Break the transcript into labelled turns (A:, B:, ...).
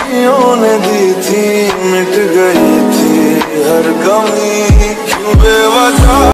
A: खुशियों ने दी थी, मिट गई थी हर कमी, क्यों बेवजह